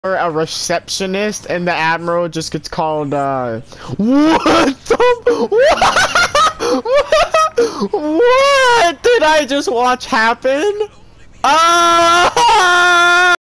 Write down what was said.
a receptionist and the admiral just gets called what the what did I just watch happen?